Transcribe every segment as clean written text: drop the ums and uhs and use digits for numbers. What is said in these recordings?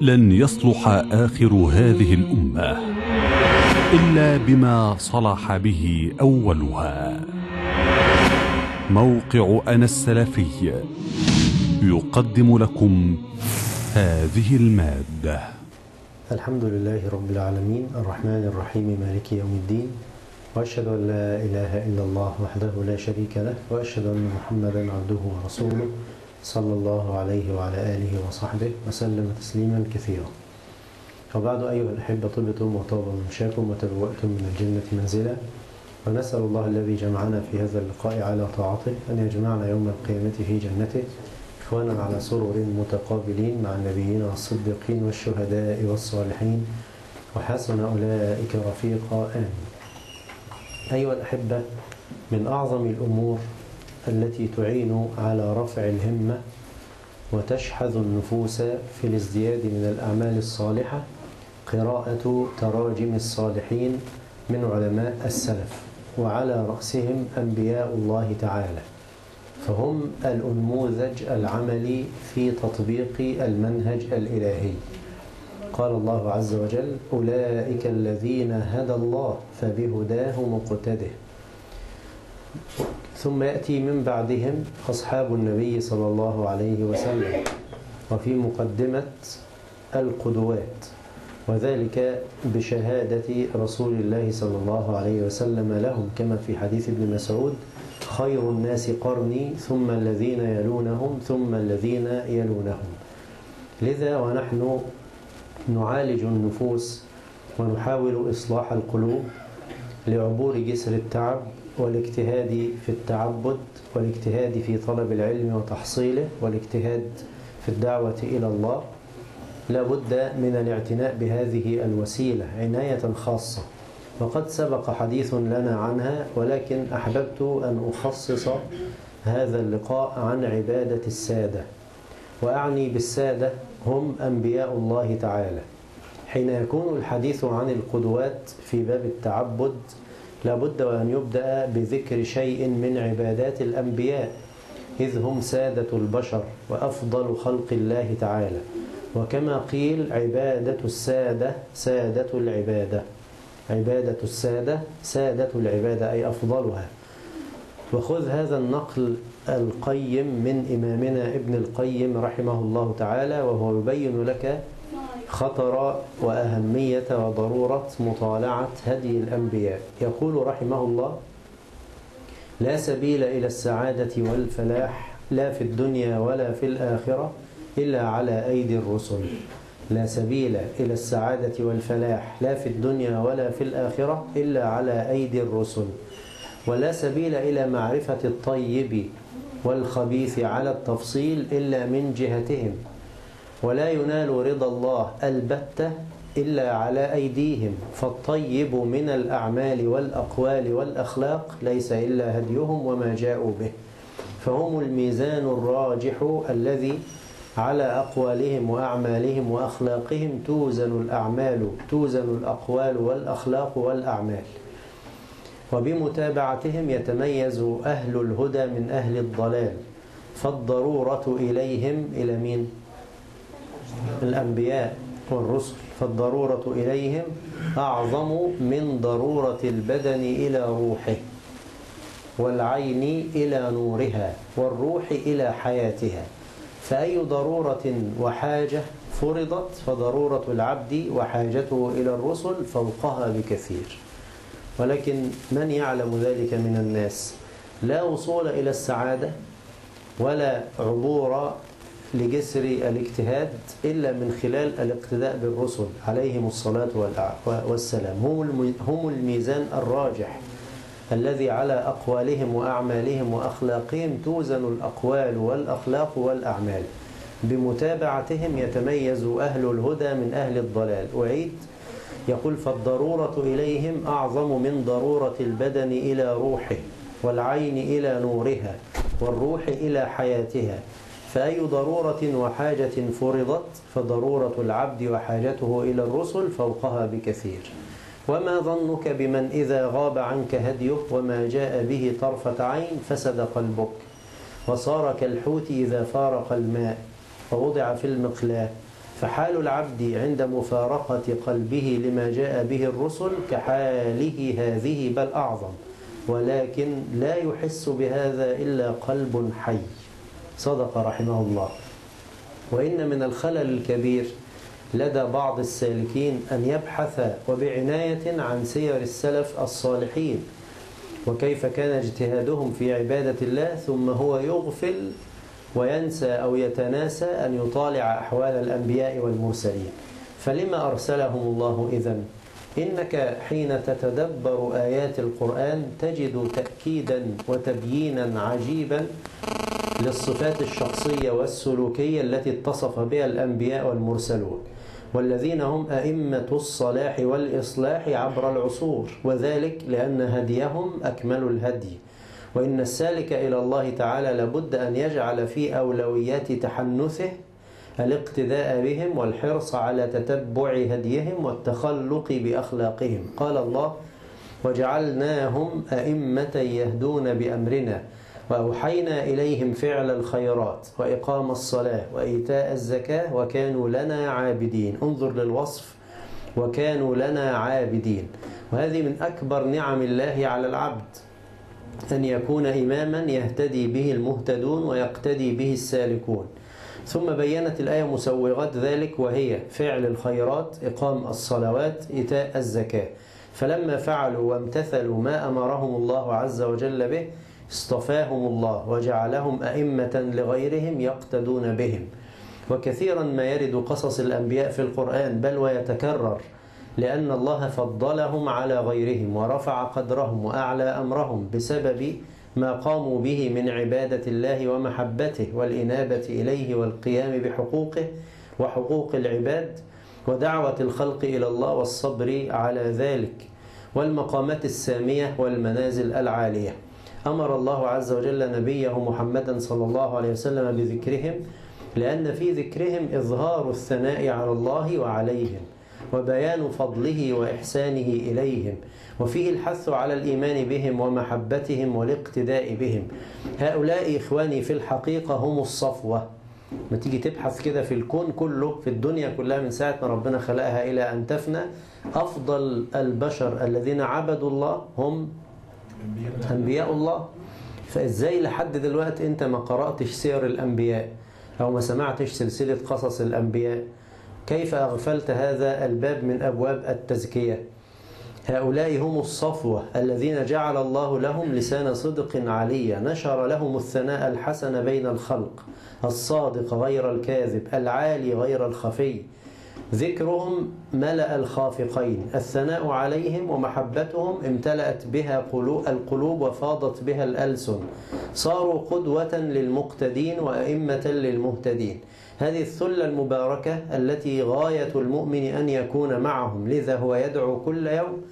لن يصلح آخر هذه الأمة إلا بما صلح به أولها. موقع أنا السلفي يقدم لكم هذه المادة. الحمد لله رب العالمين الرحمن الرحيم مالك يوم الدين، وأشهد أن لا إله إلا الله وحده لا شريك له، وأشهد أن محمدا عبده ورسوله صلى الله عليه وعلى آله وصحبه وسلم تسليما كثيرا. وبعد، أيها الأحبة، طبتم وطاب ممشاكم وتبوأتم من الجنة منزلا، ونسأل الله الذي جمعنا في هذا اللقاء على طاعته أن يجمعنا يوم القيامة في جنته إخوانا على سرر متقابلين مع النبيين والصديقين والشهداء والصالحين، وحسن أولئك رفيقا، آمين. أيها الأحبة، من أعظم الأمور التي تعين على رفع الهمة وتشحذ النفوس في الازدياد من الأعمال الصالحة قراءة تراجم الصالحين من علماء السلف، وعلى رأسهم أنبياء الله تعالى، فهم الأنموذج العملي في تطبيق المنهج الإلهي. قال الله عز وجل: أولئك الذين هدى الله فبهداه مقتده. ثم يأتي من بعدهم أصحاب النبي صلى الله عليه وسلم، وفي مقدمة القدوات، وذلك بشهادة رسول الله صلى الله عليه وسلم لهم، كما في حديث ابن مسعود: خير الناس قرني ثم الذين يلونهم ثم الذين يلونهم. لذا ونحن نعالج النفوس ونحاول إصلاح القلوب لعبور جسر التعب والاجتهاد في التعبد والاجتهاد في طلب العلم وتحصيله والاجتهاد في الدعوة إلى الله، لا بد من الاعتناء بهذه الوسيلة عناية خاصة، وقد سبق حديث لنا عنها، ولكن أحببت أن أخصص هذا اللقاء عن عبادة السادة. وأعني بالسادة هم أنبياء الله تعالى. حين يكون الحديث عن القدوات في باب التعبد، لابد وأن يبدأ بذكر شيء من عبادات الأنبياء، إذ هم سادة البشر وأفضل خلق الله تعالى. وكما قيل: عبادة السادة سادة العبادة. عبادة السادة سادة العبادة، أي أفضلها. وخذ هذا النقل القيم من إمامنا ابن القيم رحمه الله تعالى، وهو يبين لك خطر وأهمية وضرورة مطالعة هدي الأنبياء. يقول رحمه الله: لا سبيل إلى السعادة والفلاح لا في الدنيا ولا في الآخرة إلا على أيدي الرسل. لا سبيل إلى السعادة والفلاح لا في الدنيا ولا في الآخرة إلا على أيدي الرسل. ولا سبيل إلى معرفة الطيب والخبيث على التفصيل إلا من جهتهم. ولا ينال رضا الله البتة إلا على أيديهم، فالطيب من الأعمال والأقوال والأخلاق ليس إلا هديهم وما جاءوا به، فهم الميزان الراجح الذي على أقوالهم وأعمالهم وأخلاقهم توزن الأقوال والأخلاق والأعمال. وبمتابعتهم يتميز أهل الهدى من أهل الضلال، فالضرورة إليهم إلى مين؟ الأنبياء والرسل. فالضرورة إليهم أعظم من ضرورة البدن إلى روحه، والعين إلى نورها، والروح إلى حياتها. فأي ضرورة وحاجة فرضت فضرورة العبد وحاجته إلى الرسل فوقها بكثير. ولكن من يعلم ذلك من الناس؟ لا وصول إلى السعادة ولا عبور لجسر الاجتهاد إلا من خلال الاقتداء بالرسل عليهم الصلاة والسلام. هم الميزان الراجح الذي على أقوالهم وأعمالهم وأخلاقهم توزن الأقوال والأخلاق والأعمال. بمتابعتهم يتميز أهل الهدى من أهل الضلال. وعيد يقول: فالضرورة إليهم أعظم من ضرورة البدن إلى روحه، والعين إلى نورها، والروح إلى حياتها. فأي ضرورة وحاجة فرضت فضرورة العبد وحاجته إلى الرسل فوقها بكثير. وما ظنك بمن إذا غاب عنك هديه وما جاء به طرفة عين فسد قلبك، وصار كالحوت إذا فارق الماء ووضع في المقلاة، فحال العبد عند مفارقة قلبه لما جاء به الرسل كحاله هذه بل أعظم، ولكن لا يحس بهذا إلا قلب حي. صدق رحمه الله. وإن من الخلل الكبير لدى بعض السالكين أن يبحث وبعناية عن سير السلف الصالحين وكيف كان اجتهادهم في عبادة الله، ثم هو يغفل وينسى أو يتناسى أن يطالع أحوال الأنبياء والمرسلين. فلما أرسلهم الله إذن؟ إنك حين تتدبر آيات القرآن تجد تأكيدا وتبيينا عجيبا للصفات الشخصية والسلوكية التي اتصف بها الأنبياء والمرسلون، والذين هم أئمة الصلاح والإصلاح عبر العصور، وذلك لأن هديهم أكمل الهدي. وإن السالك إلى الله تعالى لابد أن يجعل في أولويات تحنثه الاقتداء بهم والحرص على تتبع هديهم والتخلق بأخلاقهم. قال الله: وجعلناهم أئمة يهدون بأمرنا وأوحينا إليهم فعل الخيرات وإقام الصلاة وإيتاء الزكاة وكانوا لنا عابدين. انظر للوصف: وكانوا لنا عابدين. وهذه من أكبر نعم الله على العبد، أن يكون إماما يهتدي به المهتدون ويقتدي به السالكون. ثم بينت الآية مسوغات ذلك، وهي فعل الخيرات، إقام الصلوات، إيتاء الزكاة. فلما فعلوا وامتثلوا ما أمرهم الله عز وجل به اصطفاهم الله وجعلهم أئمة لغيرهم يقتدون بهم. وكثيرا ما يرد قصص الأنبياء في القرآن بل ويتكرر، لأن الله فضلهم على غيرهم ورفع قدرهم وأعلى أمرهم بسبب ما قاموا به من عبادة الله ومحبته والإنابة إليه والقيام بحقوقه وحقوق العباد ودعوة الخلق إلى الله والصبر على ذلك، والمقامات السامية والمنازل العالية. أمر الله عز وجل نبيه محمدا صلى الله عليه وسلم بذكرهم، لأن في ذكرهم إظهار الثناء على الله وعليهم وبيان فضله وإحسانه إليهم، وفيه الحث على الإيمان بهم ومحبتهم والاقتداء بهم. هؤلاء إخواني في الحقيقة هم الصفوة. ما تيجي تبحث كده في الكون كله، في الدنيا كلها من ساعة ما ربنا خلقها إلى أن تفنى، أفضل البشر الذين عبدوا الله هم أنبياء الله. فإزاي لحد دلوقتي أنت ما قرأتش سير الأنبياء أو ما سمعتش سلسلة قصص الأنبياء؟ كيف أغفلت هذا الباب من أبواب التزكية؟ هؤلاء هم الصفوة الذين جعل الله لهم لسان صدق عليا، نشر لهم الثناء الحسن بين الخلق، الصادق غير الكاذب، العالي غير الخفي. ذكرهم ملأ الخافقين، الثناء عليهم ومحبتهم امتلأت بها القلوب وفاضت بها الألسن، صاروا قدوة للمقتدين وأئمة للمهتدين. هذه الثلة المباركة التي غاية المؤمن أن يكون معهم، لذا هو يدعو كل يوم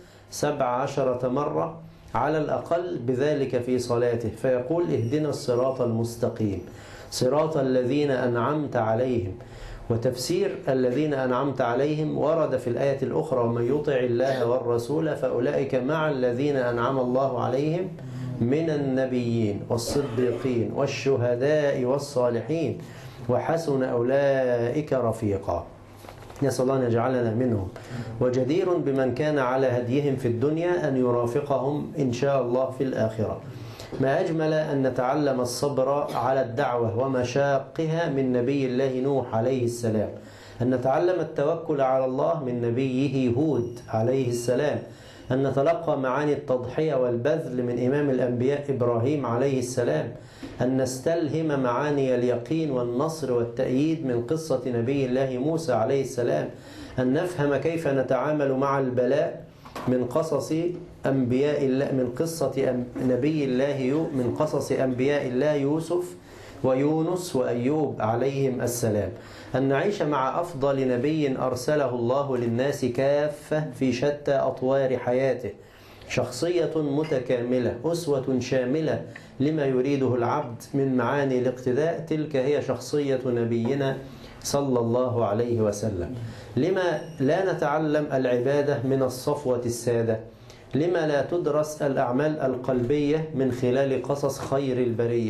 17 مرة على الأقل بذلك في صلاته، فيقول: اهدنا الصراط المستقيم صراط الذين أنعمت عليهم. وتفسير الذين أنعمت عليهم ورد في الآية الأخرى: ومن يطع الله والرسول فأولئك مع الذين أنعم الله عليهم من النبيين والصديقين والشهداء والصالحين وحسن أولئك رفيقا. نسأل الله أن يجعلنا منهم. وجدير بمن كان على هديهم في الدنيا أن يرافقهم إن شاء الله في الآخرة. ما أجمل أن نتعلم الصبر على الدعوة ومشاقها من نبي الله نوح عليه السلام، أن نتعلم التوكل على الله من نبيه هود عليه السلام، أن نتلقى معاني التضحية والبذل من إمام الأنبياء إبراهيم عليه السلام، أن نستلهم معاني اليقين والنصر والتأييد من قصة نبي الله موسى عليه السلام، أن نفهم كيف نتعامل مع البلاء من قصص أنبياء الله، من قصة نبي الله، من قصص أنبياء الله يوسف ويونس وأيوب عليهم السلام، أن نعيش مع أفضل نبي أرسله الله للناس كافة في شتى أطوار حياته، شخصية متكاملة، أسوة شاملة لما يريده العبد من معاني الاقتداء. تلك هي شخصية نبينا صلى الله عليه وسلم. لما لا نتعلم العبادة من الصفوة السادة؟ لما لا تدرس الأعمال القلبية من خلال قصص خير البرية؟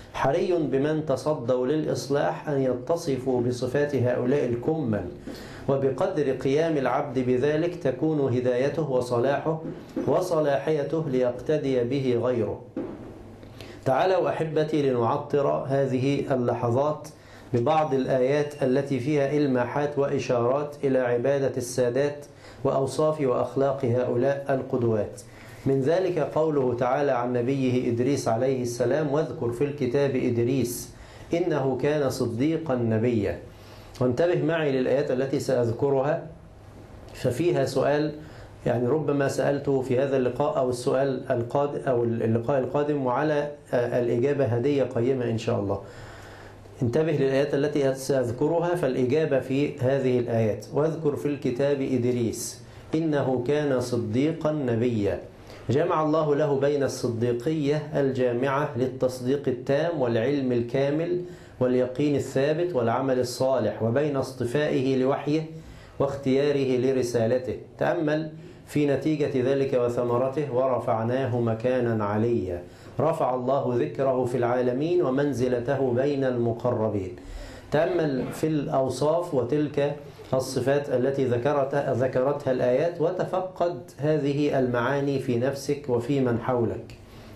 حري بمن تصدوا للإصلاح أن يتصفوا بصفات هؤلاء الكمل، وبقدر قيام العبد بذلك تكون هدايته وصلاحه وصلاحيته ليقتدي به غيره. تعالوا أحبتي لنعطر هذه اللحظات ببعض الآيات التي فيها إلماحات وإشارات إلى عبادة السادات وأوصاف وأخلاق هؤلاء القدوات. من ذلك قوله تعالى عن نبيه إدريس عليه السلام: واذكر في الكتاب إدريس إنه كان صديقا نبيا. وانتبه معي للآيات التي سأذكرها، ففيها سؤال يعني ربما سألته في هذا اللقاء أو السؤال القادم أو اللقاء القادم، وعلى الإجابة هدية قيمة إن شاء الله. انتبه للآيات التي سأذكرها، فالإجابة في هذه الآيات: واذكر في الكتاب إدريس إنه كان صديقا نبيا. جمع الله له بين الصديقية الجامعة للتصديق التام والعلم الكامل واليقين الثابت والعمل الصالح، وبين اصطفائه لوحيه واختياره لرسالته. تأمل في نتيجة ذلك وثمرته: ورفعناه مكانا عليا. رفع الله ذكره في العالمين ومنزلته بين المقربين. تأمل في الأوصاف وتلك الصفات التي ذكرتها الآيات، وتفقد هذه المعاني في نفسك وفي من حولك.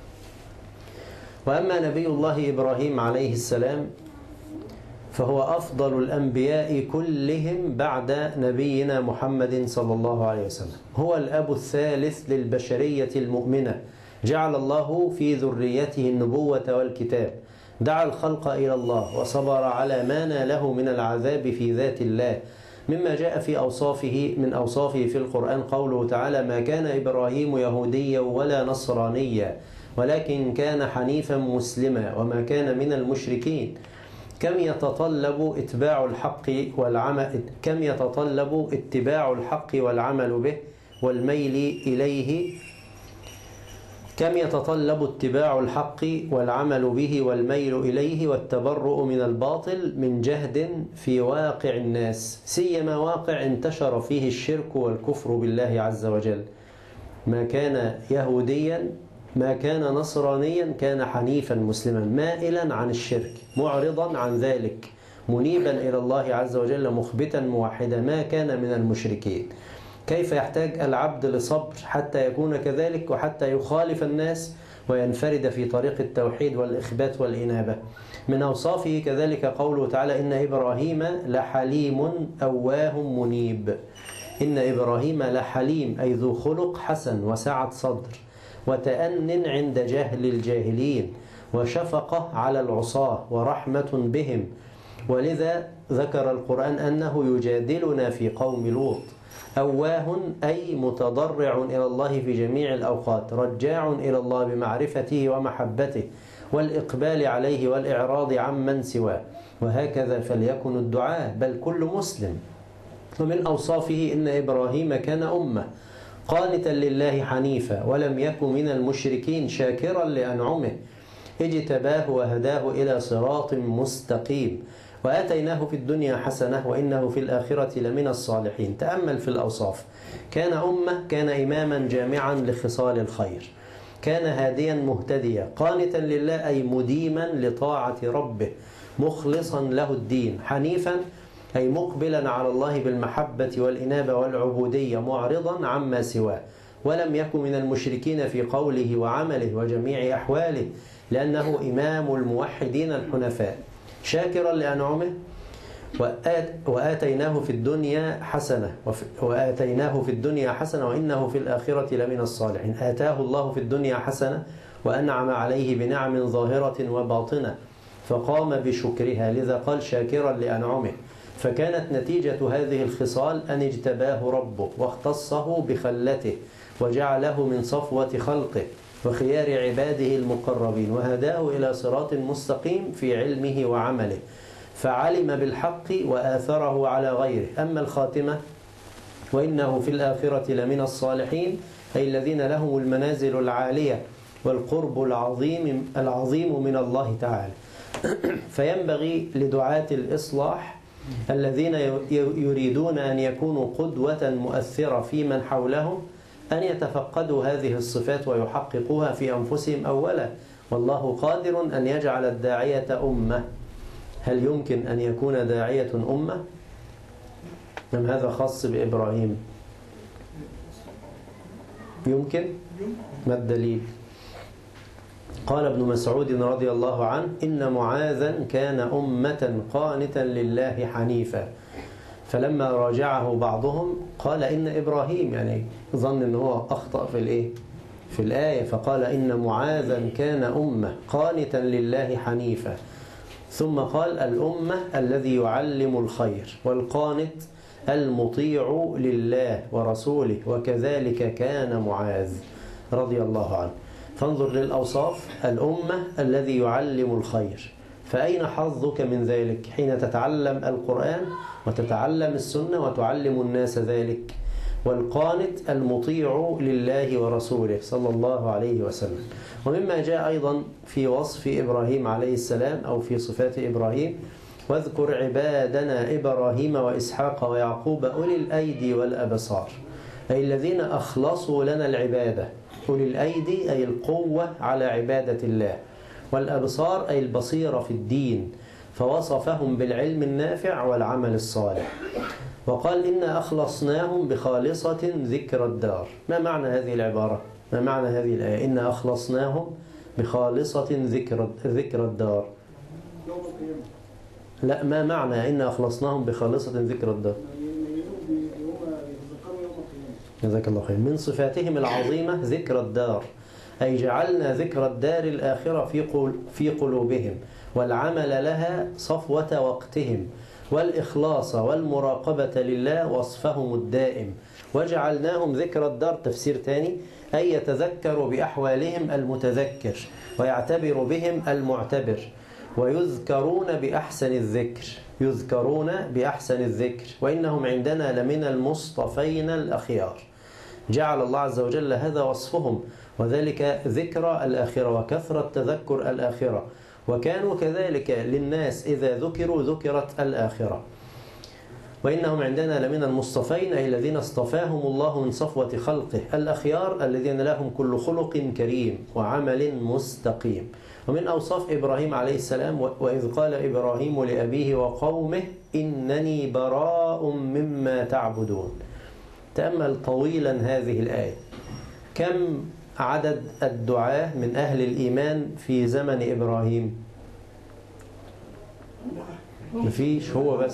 وأما نبي الله إبراهيم عليه السلام فهو أفضل الأنبياء كلهم بعد نبينا محمد صلى الله عليه وسلم. هو الأب الثالث للبشرية المؤمنة، جعل الله في ذريته النبوة والكتاب، دعا الخلق إلى الله وصبر على ما ناله من العذاب في ذات الله. مما جاء في من أوصافه في القرآن قوله تعالى: ما كان إبراهيم يهوديا ولا نصرانيا ولكن كان حنيفا مسلما وما كان من المشركين. كم يتطلب اتباع الحق والعمل به والميل إليه. كم يتطلب اتباع الحق والعمل به والميل إليه والتبرؤ من الباطل من جهد في واقع الناس، سيما واقع انتشر فيه الشرك والكفر بالله عز وجل. ما كان يهوديا، ما كان نصرانيا، كان حنيفا مسلما مائلا عن الشرك معرضا عن ذلك منيبا إلى الله عز وجل مخبتا موحدا، ما كان من المشركين. كيف يحتاج العبد لصبر حتى يكون كذلك وحتى يخالف الناس وينفرد في طريق التوحيد والإخبات والإنابة. من أوصافه كذلك قوله تعالى: إن إبراهيم لحليم أواه منيب. إن إبراهيم لحليم أي ذو خلق حسن وسعة صدر وتأن عند جهل الجاهلين وشفقة على العصاة ورحمة بهم. ولذا ذكر القرآن أنه يجادلنا في قوم لوط. أواه أي متضرع إلى الله في جميع الأوقات، رجاع إلى الله بمعرفته ومحبته والإقبال عليه والإعراض عمن سواه. وهكذا فليكن الدعاء، بل كل مسلم. ومن أوصافه إن إبراهيم كان أمة قانتا لله حنيفا ولم يكن من المشركين شاكرا لأنعمه، اجتباه وهداه إلى صراط مستقيم، وآتيناه في الدنيا حسنة وإنه في الآخرة لمن الصالحين. تأمل في الأوصاف: كان أمة، كان إماما جامعا لخصال الخير، كان هاديا مهتديا، قانتا لله أي مديما لطاعة ربه، مخلصا له الدين، حنيفا أي مقبلا على الله بالمحبة والإنابة والعبودية معرضا عما سواه، ولم يكن من المشركين في قوله وعمله وجميع أحواله، لأنه إمام الموحدين الحنفاء، شاكرا لأنعمه. وآتيناه في الدنيا حسنة وإنه في الآخرة لمن الصالحين. آتاه الله في الدنيا حسنة وأنعم عليه بنعم ظاهرة وباطنة فقام بشكرها، لذا قال شاكرا لأنعمه. فكانت نتيجة هذه الخصال أن اجتباه ربه واختصه بخلته وجعله من صفوة خلقه وخيار عباده المقربين، وهداه إلى صراط مستقيم في علمه وعمله، فعلم بالحق وآثره على غيره. أما الخاتمة: وإنه في الآخرة لمن الصالحين، أي الذين لهم المنازل العالية والقرب العظيم من الله تعالى. فينبغي لدعاة الإصلاح الذين يريدون أن يكونوا قدوة مؤثرة في من حولهم أن يتفقدوا هذه الصفات ويحققوها في أنفسهم أولا، والله قادر أن يجعل الداعية أمة. هل يمكن أن يكون داعية أمة؟ أم هذا خاص بإبراهيم؟ يمكن؟ ما الدليل؟ قال ابن مسعود رضي الله عنه: إن معاذا كان أمة قانتا لله حنيفا. فلما راجعه بعضهم قال إن إبراهيم، يعني ظن أنه أخطأ في الآية، فقال إن معاذا كان أمة قانتا لله حنيفا. ثم قال: الأمة الذي يعلم الخير، والقانت المطيع لله ورسوله، وكذلك كان معاذ رضي الله عنه. فانظر للأوصاف: الأمة الذي يعلم الخير، فأين حظك من ذلك حين تتعلم القرآن وتتعلم السنة وتعلم الناس ذلك؟ والقانت المطيع لله ورسوله صلى الله عليه وسلم. ومما جاء أيضا في وصف إبراهيم عليه السلام أو في صفات إبراهيم: واذكر عبادنا إبراهيم وإسحاق ويعقوب أولي الأيدي والأبصار، أي الذين أخلصوا لنا العبادة. أولي الأيدي أي القوة على عبادة الله، والأبصار أي البصيرة في الدين، فوصفهم بالعلم النافع والعمل الصالح. وقال: إنا أخلصناهم بخالصة ذكر الدار. ما معنى هذه العبارة؟ ما معنى هذه الآية؟ إنا أخلصناهم بخالصة ذكر الدار. لا، ما معنى إنا أخلصناهم بخالصة ذكر الدار؟ جزاك الله خير. من صفاتهم العظيمة ذكر الدار، أي جعلنا ذكر الدار الآخرة في قلوبهم، والعمل لها صفوة وقتهم، والإخلاص والمراقبة لله وصفهم الدائم. وجعلناهم ذكر الدار تفسير تاني، أي يتذكر بأحوالهم المتذكر، ويعتبر بهم المعتبر، ويذكرون بأحسن الذكر، يذكرون بأحسن الذكر، وإنهم عندنا لمن المصطفين الأخيار. جعل الله عز وجل هذا وصفهم، وذلك ذكر الآخرة وكثرة تذكر الآخرة، وكانوا كذلك للناس إذا ذكروا ذكرت الآخرة. وإنهم عندنا لمن المصطفين، أي الذين اصطفاهم الله من صفوة خلقه، الأخيار الذين لهم كل خلق كريم وعمل مستقيم. ومن أوصاف إبراهيم عليه السلام: وإذ قال إبراهيم لأبيه وقومه إنني براء مما تعبدون. تأمل طويلا هذه الآية. كم عدد الدعاة من أهل الإيمان في زمن إبراهيم؟ مفيش،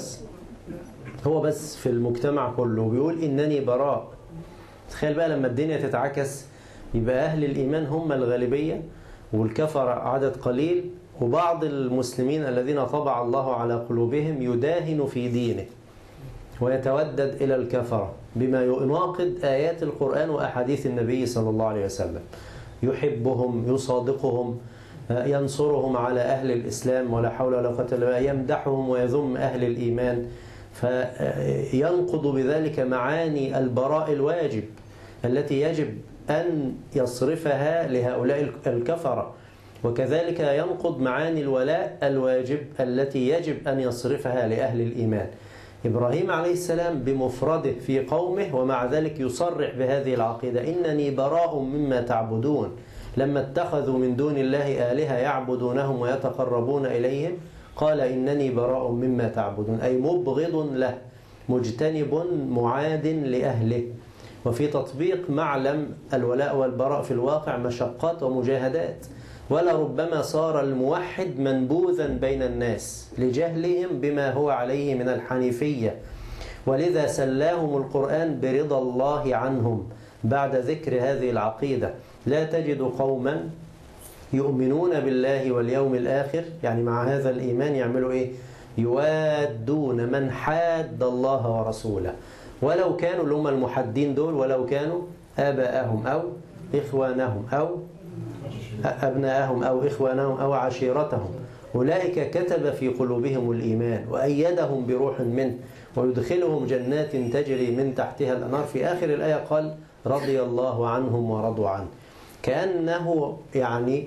هو بس في المجتمع كله بيقول إنني براء. تخيل بقى لما الدنيا تتعكس، يبقى أهل الإيمان هم الغالبية والكفر عدد قليل، وبعض المسلمين الذين طبع الله على قلوبهم يداهن في دينه ويتودد إلى الكفرة بما يناقض آيات القرآن وأحاديث النبي صلى الله عليه وسلم. يحبهم، يصادقهم، ينصرهم على أهل الإسلام ولا حول ولا قوة إلا بالله، يمدحهم ويذم أهل الإيمان، فينقض بذلك معاني البراء الواجب التي يجب أن يصرفها لهؤلاء الكفرة، وكذلك ينقض معاني الولاء الواجب التي يجب أن يصرفها لأهل الإيمان. إبراهيم عليه السلام بمفرده في قومه، ومع ذلك يصرح بهذه العقيدة: إنني براء مما تعبدون. لما اتخذوا من دون الله آلهة يعبدونهم ويتقربون إليهم، قال: إنني براء مما تعبدون، أي مبغض له، مجتنب معاد لأهله. وفي تطبيق معلم الولاء والبراء في الواقع مشقات ومجاهدات، ولربما صار الموحد منبوذا بين الناس لجهلهم بما هو عليه من الحنيفية، ولذا سلاهم القرآن برضا الله عنهم بعد ذكر هذه العقيدة. لا تجد قوما يؤمنون بالله واليوم الآخر، يعني مع هذا الإيمان يعملوا إيه؟ يوادون من حاد الله ورسوله، ولو كانوا اللي هم المحدين دول، ولو كانوا آباءهم أو إخوانهم أو أبناءهم أو إخوانهم أو عشيرتهم، أولئك كتب في قلوبهم الإيمان وأيدهم بروح منه ويدخلهم جنات تجري من تحتها الأنهار. في آخر الآية قال: رضي الله عنهم ورضوا عنه. كأنه يعني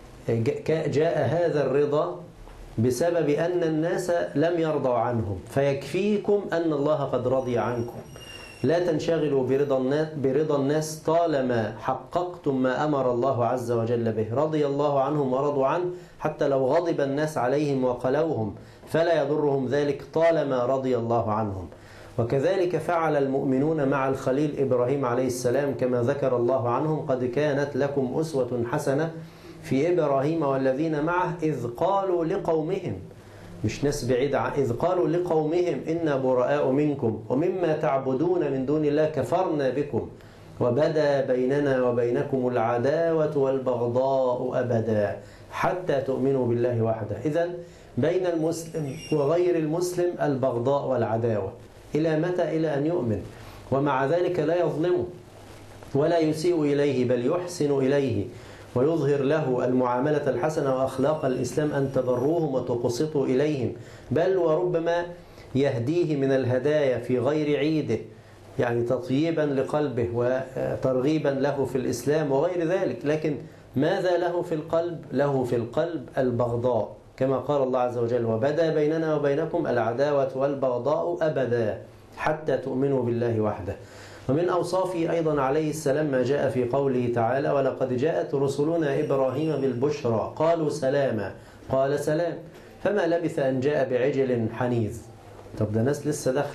جاء هذا الرضا بسبب أن الناس لم يرضوا عنهم، فيكفيكم أن الله قد رضي عنكم. لا تنشغلوا برضا الناس طالما حققتم ما أمر الله عز وجل به. رضي الله عنهم ورضوا عنه، حتى لو غضب الناس عليهم وقلوهم فلا يضرهم ذلك طالما رضي الله عنهم. وكذلك فعل المؤمنون مع الخليل إبراهيم عليه السلام، كما ذكر الله عنهم: قد كانت لكم أسوة حسنة في إبراهيم والذين معه إذ قالوا لقومهم، مش ناس بعيدة، إذ قالوا لقومهم إنا براء منكم ومما تعبدون من دون الله كفرنا بكم وبدا بيننا وبينكم العداوة والبغضاء أبدا حتى تؤمنوا بالله وحده. إذن بين المسلم وغير المسلم البغضاء والعداوة. إلى متى؟ إلى أن يؤمن. ومع ذلك لا يظلمه ولا يسيء إليه، بل يحسن إليه ويظهر له المعاملة الحسنة وأخلاق الإسلام، أن تبروهم وتقسطوا إليهم، بل وربما يهديه من الهدايا في غير عيده، يعني تطييبا لقلبه وترغيبا له في الإسلام وغير ذلك. لكن ماذا له في القلب؟ له في القلب البغضاء، كما قال الله عز وجل: وبدا بيننا وبينكم العداوة والبغضاء أبدا حتى تؤمنوا بالله وحده. ومن أوصافه أيضا عليه السلام ما جاء في قوله تعالى: ولقد جاءت رسلنا إبراهيم بالبشرى قالوا سلاما قال سلام، فما لبث أن جاء بعجل حنيذ. طب ده ناس لسه داخله،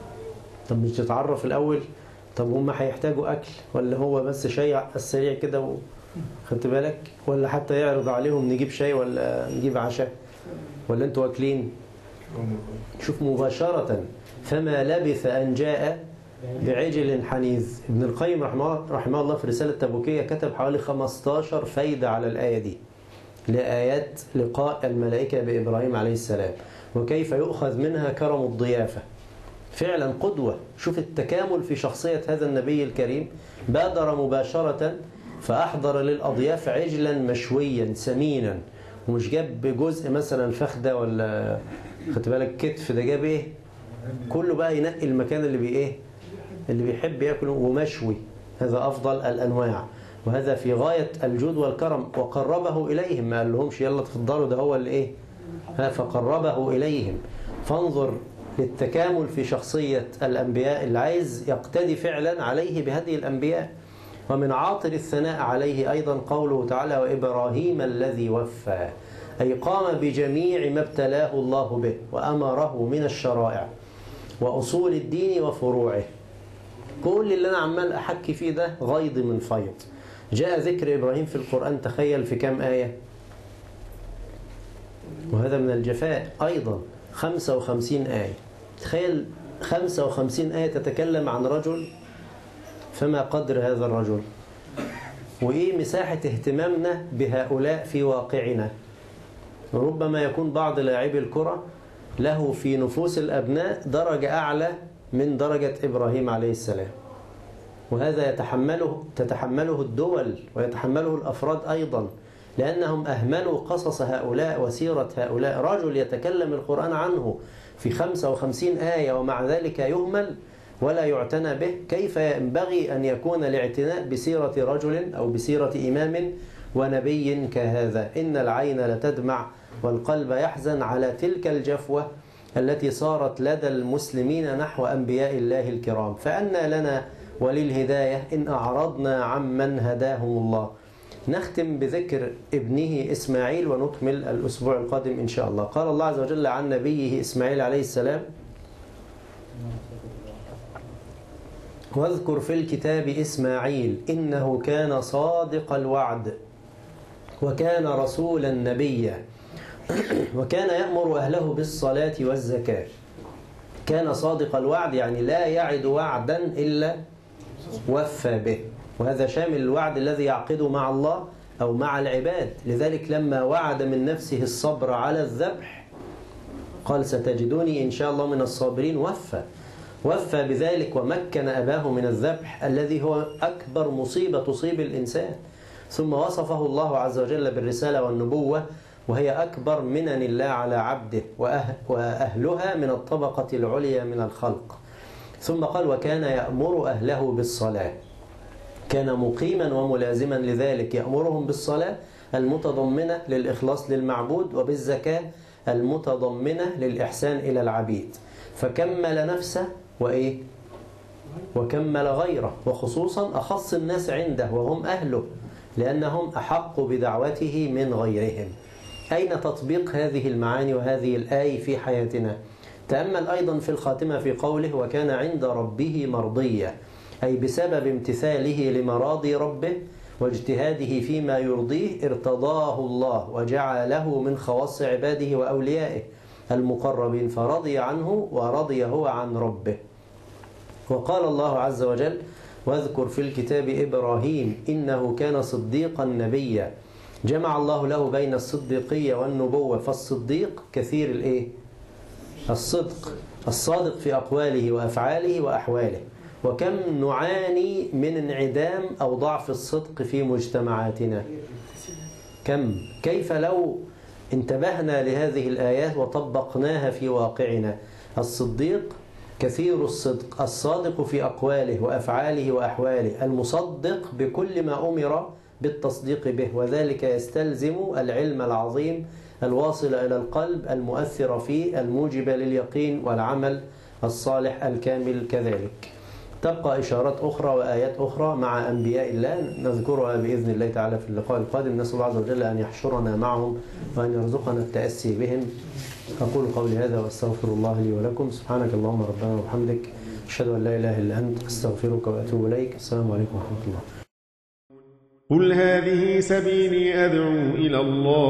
طب مش تتعرف الأول؟ طب هم هيحتاجوا أكل ولا هو بس شيء السريع كده خدت بالك؟ ولا حتى يعرض عليهم نجيب شاي ولا نجيب عشاء ولا انتوا واكلين؟ شوف مباشرة، فما لبث أن جاء بعجل حنيذ. ابن القيم رحمه الله في رسالة تبوكية كتب حوالي 15 فايدة على الآية دي، لآيات لقاء الملائكة بإبراهيم عليه السلام وكيف يؤخذ منها كرم الضيافة. فعلا قدوة. شوف التكامل في شخصية هذا النبي الكريم، بادر مباشرة فأحضر للأضياف عجلا مشويا سمينا، ومش جاب جزء مثلا فخدة ولا خدت بالك كتف، ده جاب ايه؟ كله بقى ينقي المكان اللي ايه؟ اللي بيحب ياكله، ومشوي، هذا أفضل الأنواع، وهذا في غاية الجود والكرم. وقربه إليهم، ما قال لهمش يلا تفضلوا، ده هو اللي ايه؟ فقربه إليهم. فانظر للتكامل في شخصية الأنبياء، اللي عايز يقتدي فعلا عليه بهدي الأنبياء. ومن عاطر الثناء عليه أيضا قوله تعالى: وإبراهيم الذي وفى، أي قام بجميع ما ابتلاه الله به وأمره من الشرائع وأصول الدين وفروعه. كل اللي أنا عمال أحكي فيه ده غيض من فيض. جاء ذكر إبراهيم في القرآن، تخيل في كم آية؟ وهذا من الجفاء أيضا 55 آية. تخيل 55 آية تتكلم عن رجل، فما قدر هذا الرجل؟ وإيه مساحة اهتمامنا بهؤلاء في واقعنا؟ ربما يكون بعض لاعبي الكرة له في نفوس الأبناء درجة أعلى من درجة إبراهيم عليه السلام، وهذا تتحمله الدول ويتحمله الأفراد أيضا، لأنهم أهملوا قصص هؤلاء وسيرة هؤلاء. رجل يتكلم القرآن عنه في 55 آية ومع ذلك يهمل ولا يعتنى به. كيف ينبغي أن يكون الاعتناء بسيرة رجل أو بسيرة إمام ونبي كهذا؟ إن العين لتدمع والقلب يحزن على تلك الجفوة التي صارت لدى المسلمين نحو أنبياء الله الكرام. فأنى لنا وللهداية إن أعرضنا عمن هداهم الله. نختم بذكر ابنه إسماعيل ونكمل الأسبوع القادم إن شاء الله. قال الله عز وجل عن نبيه إسماعيل عليه السلام: واذكر في الكتاب إسماعيل إنه كان صادق الوعد وكان رسولا نبيا وكان يأمر أهله بالصلاة والزكاة. كان صادق الوعد يعني لا يعد وعدا إلا وفى به، وهذا شامل الوعد الذي يعقده مع الله أو مع العباد. لذلك لما وعد من نفسه الصبر على الذبح قال: ستجدوني إن شاء الله من الصابرين. وفى بذلك ومكن أباه من الذبح الذي هو أكبر مصيبة تصيب الإنسان. ثم وصفه الله عز وجل بالرسالة والنبوة، وهي أكبر منن الله على عبده وأهلها من الطبقة العليا من الخلق. ثم قال: وكان يأمر أهله بالصلاة. كان مقيما وملازما لذلك، يأمرهم بالصلاة المتضمنة للإخلاص للمعبود، وبالزكاة المتضمنة للإحسان إلى العبيد. فكمل نفسه وكمل غيره، وخصوصا أخص الناس عنده وهم أهله، لأنهم أحق بدعوته من غيرهم. أين تطبيق هذه المعاني وهذه الآية في حياتنا؟ تأمل أيضا في الخاتمة في قوله وكان عند ربه مرضيا، أي بسبب امتثاله لمراضي ربه واجتهاده فيما يرضيه ارتضاه الله وجعله من خواص عباده وأوليائه المقربين، فرضي عنه ورضي هو عن ربه. وقال الله عز وجل واذكر في الكتاب إبراهيم إنه كان صديقا نبيا. جمع الله له بين الصديقية والنبوة، فالصديق كثير الصدق، الصادق في أقواله وأفعاله وأحواله. وكم نعاني من انعدام أو ضعف الصدق في مجتمعاتنا، كيف لو انتبهنا لهذه الآيات وطبقناها في واقعنا. الصديق كثير الصدق، الصادق في أقواله وأفعاله وأحواله، المصدق بكل ما أمر بالتصديق به، وذلك يستلزم العلم العظيم الواصل إلى القلب المؤثر فيه الموجب لليقين والعمل الصالح الكامل كذلك. تبقى إشارات أخرى وآيات أخرى مع أنبياء الله نذكرها بإذن الله تعالى في اللقاء القادم. نسأل الله عز وجل أن يحشرنا معهم وأن يرزقنا التأسي بهم. أقول قولي هذا وأستغفر الله لي ولكم. سبحانك اللهم ربنا وبحمدك، أشهد أن لا إله إلا أنت، أستغفرك وأتوب إليك. السلام عليكم ورحمة الله. قل هذه سبيلي أدعو إلى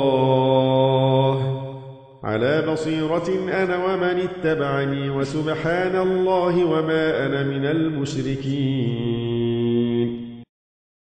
الله على بصيرة أنا ومن اتبعني، وسبحان الله وما أنا من المشركين.